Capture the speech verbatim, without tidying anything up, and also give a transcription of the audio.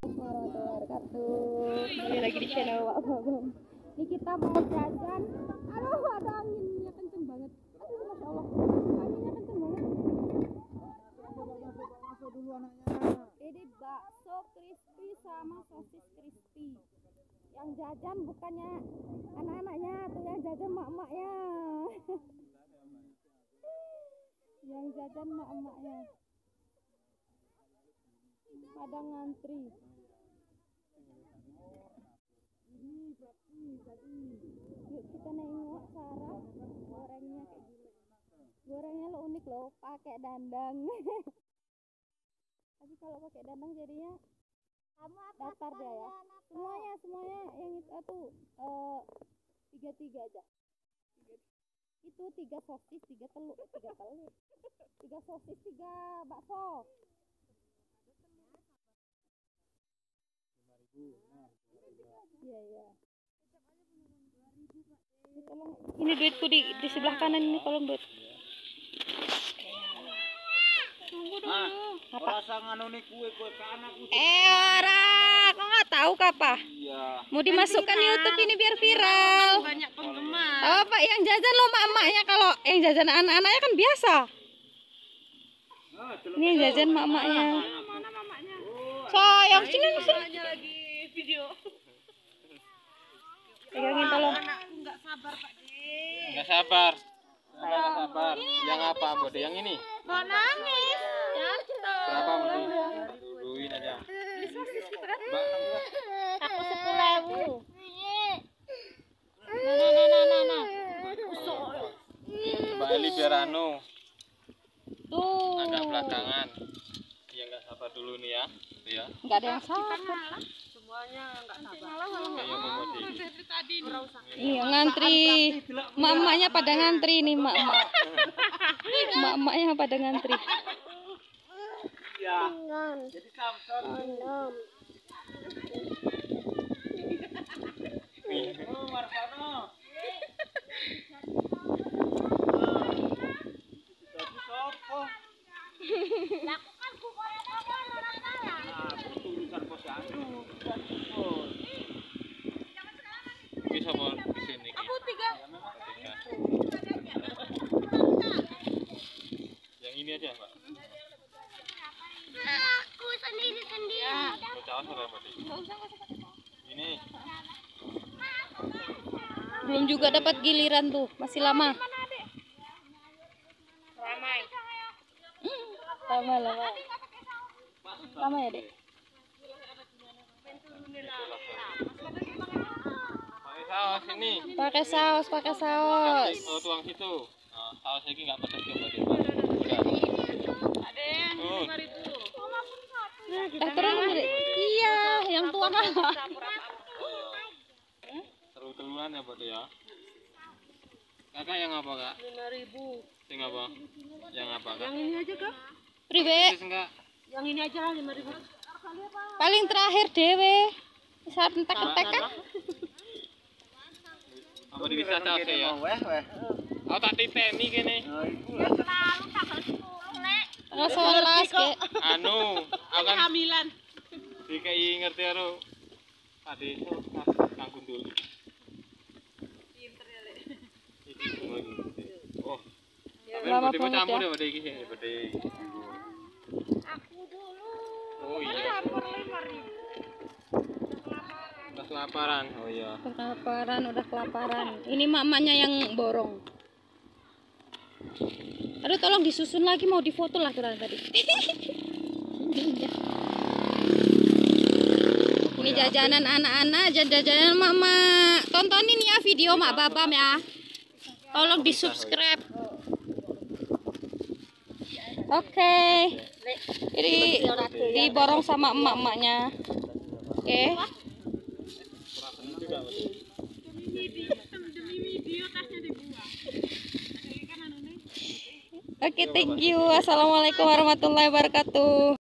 Warahmatullahi wabarakatuh. Kembali lagi di channel Wak Babam. Ini kita mau jajan. Aduh, ada anginnya kenceng banget. Aduh, masya Allah, anginnya kenceng banget. Ini bakso crispy sama sosis crispy. Yang jajan bukannya anak-anaknya, tuh yang jajan mak-maknya. Yang jajan mak-maknya. Pada ngantri. Yuk kita nengok Sarah gorengnya kayak gini. Gorengnya lo unik loh, pakai dandang. Tapi kalau pakai dandang jadinya datar dia ya. Semuanya semuanya yang itu tuh uh, tiga tiga aja. Itu tiga sosis, tiga telur, tiga telur, tiga sosis, tiga bakso. Iya iya. Ini tolong, ini duitku di di sebelah kanan ini, tolong duit. Tunggu dulu. Apa? Eh ora, kau nggak tahu kapa? Iya. Mau dimasukkan YouTube ini biar viral. Banyak penggemar. Oh Pak, yang jajan lo mak-maknya, kalau yang jajan anak-anaknya kan biasa. Ini yang jajan mak-maknya. Mana mamanya? Sayang, sini sini. Lagi video. Pegangin tolong. Anakku nggak sabar Pak De. Nggak sabar. Nggak sabar. Yang apa Bode? Yang ini? Mau nangis. Berapa Bode? Duluin aja. Beli sosis gitu kan? Aku sepuluh ribu. Nah nah nah nah nah. Mbak Eli biar anu. Tuh. Agak belakangan. Ya nggak sabar dulu nih ya. Ya. Nggak ada yang sabar. Semuanya enggak sabar. Kayak Bode. Iya ngantri. Mak-maknya pada ngantri nih, mak-mak. Mak-maknya pada ngantri. Iya. Jadi Samson. Oh, Marfano. Jadi sopo? Lakukan kukoran orang orang kaya. Nah, itu urusan posyandu. Bisa mau di sini. Aku tiga. Yang ini aja, Pak. Aku sendiri sendiri. Mau caos apa berarti? Ini. Belum juga dapat giliran tuh, masih lama. Ramai. Lama lama. Lama ya, Dek? Pakai saus ini. Pakai saus, pakai saus. Oh, tuang situ. Nah, saus lagi nggak pedas ya berarti. Udah. Tuh. Eh, turun Dek. Iya, yang tuang apa? Teru-teruan ya berarti ya. Kakak yang apa, Kak? lima ribu. Yang apa? Yang apa, Kak? Yang ini aja Kak. Pribe. Terus enggak? Yang ini aja lima ribu. Paling terakhir dewe. Saat entek-entek kan? Apa bisa saus ya? Oh, tak titeni kene. Lalu tanggal sepuluh, Lek. Tanggal sebelas Kek. Anu, akan Hamilan. D K I ngerti karo Pak Deso Kang Gundul. Pinter ya, Lek. Iki semua iki. Oh. Tapi Lama bodi banget campur ya. ya bodi iki sing bodi. Aku dulu. Oh iya. Campur lima ribu. Udah kelaparan. Oh iya. Udah kelaparan, udah kelaparan. Ini mak-maknya yang borong. Aduh, tolong disusun lagi, mau difoto lah kurang tadi. Ini jajanan anak-anak, jajanan mama. Tontonin ya video Mak Babam ya. Tolong di subscribe. Oke. Jadi diborong sama emak-emaknya. Oke. Oke, thank you. Assalamualaikum warahmatullahi wabarakatuh.